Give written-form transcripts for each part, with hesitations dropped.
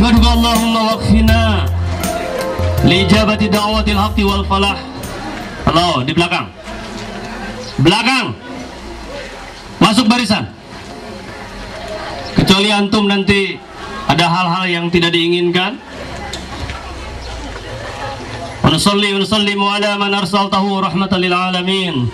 Nahmaduka Allahumma waqfina li ijabati da'watil haqqi wal falah. Halo, di belakang. Belakang. Masuk barisan. Kecuali antum nanti ada hal-hal yang tidak diinginkan. Wa nusallimu ala man arsaltahu rahmatan lil alamin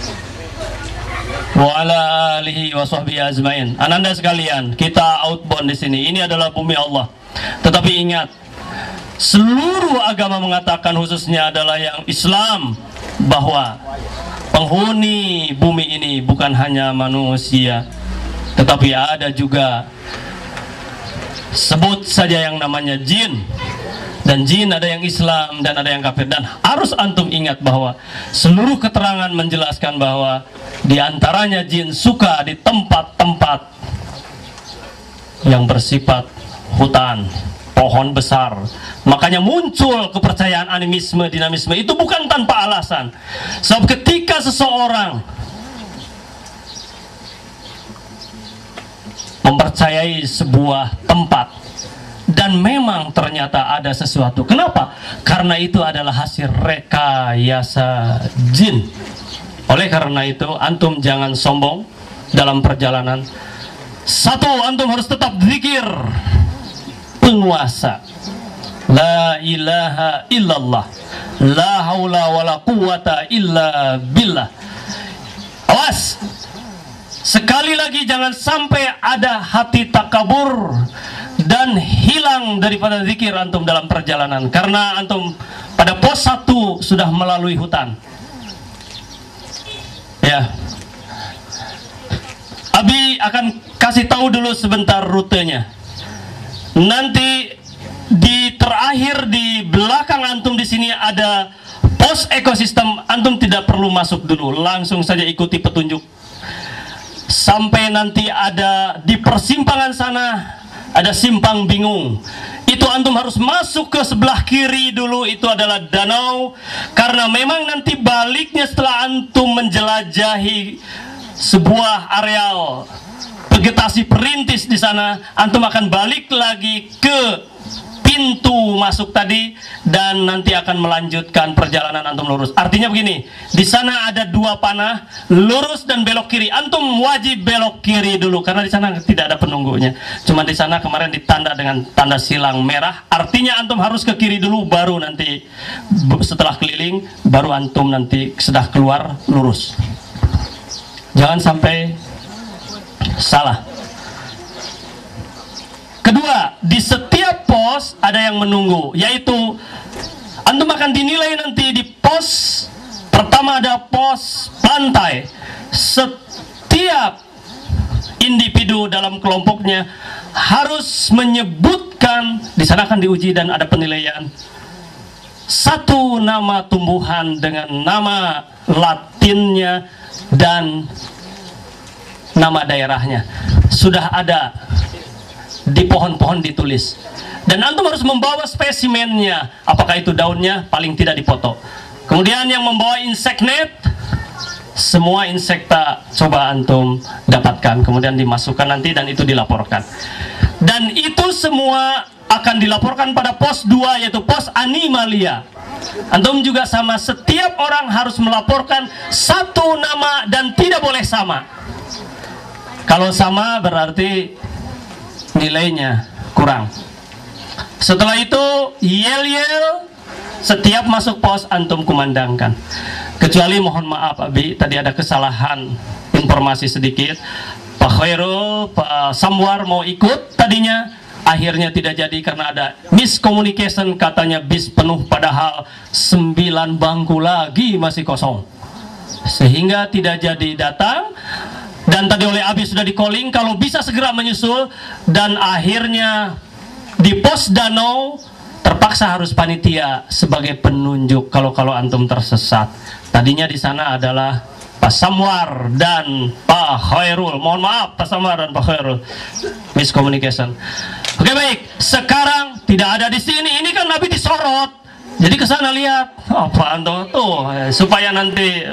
wa ala alihi wa sahbihi azmain. Ananda sekalian, kita outbound di sini. Ini adalah bumi Allah. Tetapi ingat, seluruh agama mengatakan, khususnya adalah yang Islam, bahwa penghuni bumi ini bukan hanya manusia, tetapi ada juga, sebut saja yang namanya jin. Dan jin ada yang Islam dan ada yang kafir. Dan harus antum ingat bahwa seluruh keterangan menjelaskan bahwa diantaranya jin suka di tempat-tempat yang bersifat hutan, pohon besar. Makanya muncul kepercayaan animisme, dinamisme. Itu bukan tanpa alasan. Sebab ketika seseorang mempercayai sebuah tempat dan memang ternyata ada sesuatu. Kenapa? Karena itu adalah hasil rekayasa jin. Oleh karena itu, antum jangan sombong dalam perjalanan. Satu, antum harus tetap zikir penguasa. La ilaha illallah, la haula wala quwata illa billah. Awas, sekali lagi jangan sampai ada hati takabur dan hilang daripada zikir antum dalam perjalanan. Karena antum pada pos 1 sudah melalui hutan. Ya, Abi akan kasih tahu dulu sebentar rutenya. Nanti di terakhir di belakang antum di sini ada pos ekosistem. Antum tidak perlu masuk dulu, langsung saja ikuti petunjuk. Sampai nanti ada di persimpangan sana ada simpang bingung. Itu antum harus masuk ke sebelah kiri dulu, itu adalah danau. Karena memang nanti baliknya setelah antum menjelajahi sebuah areal vegetasi perintis di sana, antum akan balik lagi ke pintu masuk tadi dan nanti akan melanjutkan perjalanan antum lurus. Artinya begini, di sana ada 2 panah, lurus dan belok kiri. Antum wajib belok kiri dulu karena di sana tidak ada penunggunya. Cuma di sana kemarin ditanda dengan tanda silang merah. Artinya antum harus ke kiri dulu, baru nanti setelah keliling baru antum nanti sudah keluar lurus. Jangan sampai salah. Kedua, di setiap pos ada yang menunggu, yaitu antum akan dinilai nanti di pos pertama. Ada pos pantai. Setiap individu dalam kelompoknya harus menyebutkan, di sana akan diuji dan ada penilaian, 1 nama tumbuhan dengan nama latinnya dan nama daerahnya. Sudah ada di pohon-pohon ditulis. Dan antum harus membawa spesimennya. Apakah itu daunnya? Paling tidak dipoto. Kemudian yang membawa inseknet, semua insekta coba antum dapatkan. Kemudian dimasukkan nanti dan itu dilaporkan. Dan itu semua akan dilaporkan pada pos 2, yaitu pos animalia. Antum juga sama, setiap orang harus melaporkan 1 nama dan tidak boleh sama. Kalau sama berarti nilainya kurang. Setelah itu yel-yel, setiap masuk pos antum kumandangkan. Kecuali mohon maaf Abi, tadi ada kesalahan informasi sedikit. Pak Khairul, Pak Samwar mau ikut tadinya, akhirnya tidak jadi karena ada miscommunication. Katanya bis penuh, padahal 9 bangku lagi masih kosong, sehingga tidak jadi datang. Dan tadi oleh Abi sudah di calling kalau bisa segera menyusul. Dan akhirnya di pos danau terpaksa harus panitia sebagai penunjuk kalau antum tersesat. Tadinya di sana adalah Pak Samwar dan Pak Khairul. Mohon maaf Pak Samwar dan Pak Khairul, miscommunication. Oke, baik, sekarang tidak ada di sini. Ini kan Nabi disorot, jadi ke sana lihat apa antum tuh supaya nanti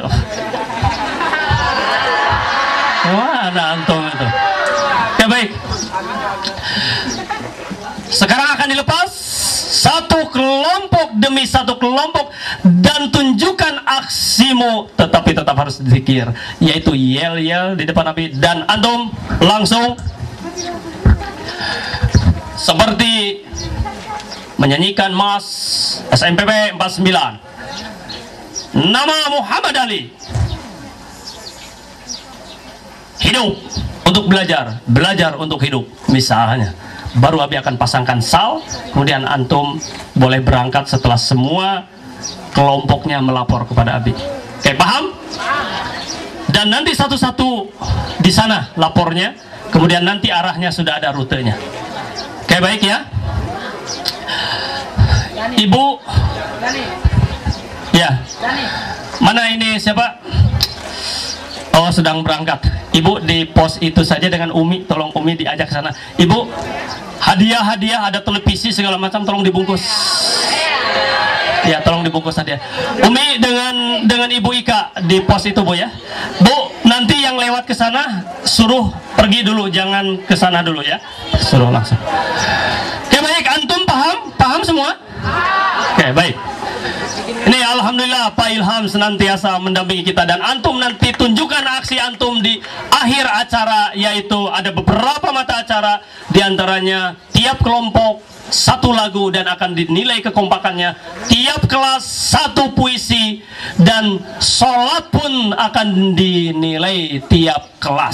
mana antum itu. Oke, baik. Sekarang akan jangan dilepas, satu kelompok demi satu kelompok, dan tunjukkan aksimu, tetapi tetap harus zikir, yaitu yel-yel di depan Nabi. Dan antum langsung seperti menyanyikan Mas SMPP 49, nama Muhammad Ali, hidup untuk belajar, belajar untuk hidup, misalnya. Baru Abi akan pasangkan sal, kemudian antum boleh berangkat setelah semua kelompoknya melapor kepada Abi. Oke, paham? Dan nanti satu-satu di sana lapornya, kemudian nanti arahnya sudah ada rutenya. Oke, baik ya. Ibu, ya, mana ini siapa? Oh, sedang berangkat. Ibu di pos itu saja dengan Umi, tolong Umi diajak ke sana. Ibu, hadiah-hadiah, ada televisi segala macam, tolong dibungkus. Ya, tolong dibungkus hadiah. Umi dengan Ibu Ika di pos itu, Bu ya. Bu, nanti yang lewat ke sana suruh pergi dulu, jangan ke sana dulu ya. Suruh langsung. Oke, baik, antum paham? Paham semua? Oke, baik. Ini alhamdulillah Pak Ilham senantiasa mendampingi kita, dan antum nanti tunjukkan aksi antum di akhir acara, yaitu ada beberapa mata acara, diantaranya tiap kelompok satu lagu dan akan dinilai kekompakannya, tiap kelas satu puisi, dan sholat pun akan dinilai tiap kelas.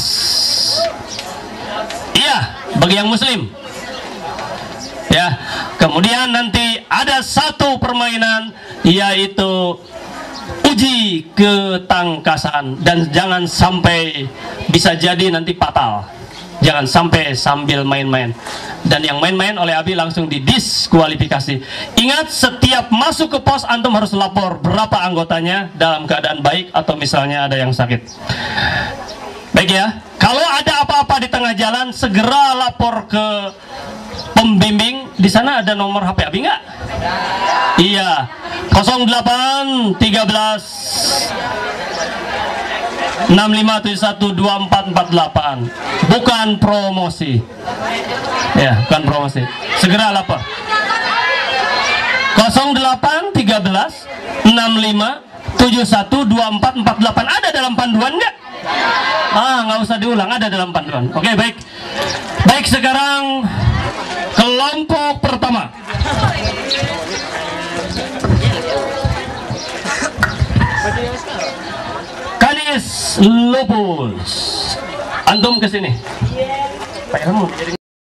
Iya, bagi yang muslim. Ya, kemudian nanti ada satu permainan, yaitu uji ketangkasan, dan jangan sampai, bisa jadi nanti fatal. Jangan sampai sambil main-main, dan yang main-main oleh Abi langsung didiskualifikasi. Ingat, setiap masuk ke pos antum harus lapor berapa anggotanya dalam keadaan baik atau misalnya ada yang sakit. Baik ya, kalau ada apa-apa di tengah jalan segera lapor ke pembimbing. Di sana ada nomor HP Abi nggak? Iya, 08 13 65712448. Bukan promosi. Ya, bukan promosi. Segera lapor. 08 13 65712448. Ada dalam panduan nggak? Nggak usah diulang, ada dalam panduan. Oke, baik. Baik, sekarang kelompok pertama. Kanis Lupus. Antum ke sini. Pak Ilham mau jadi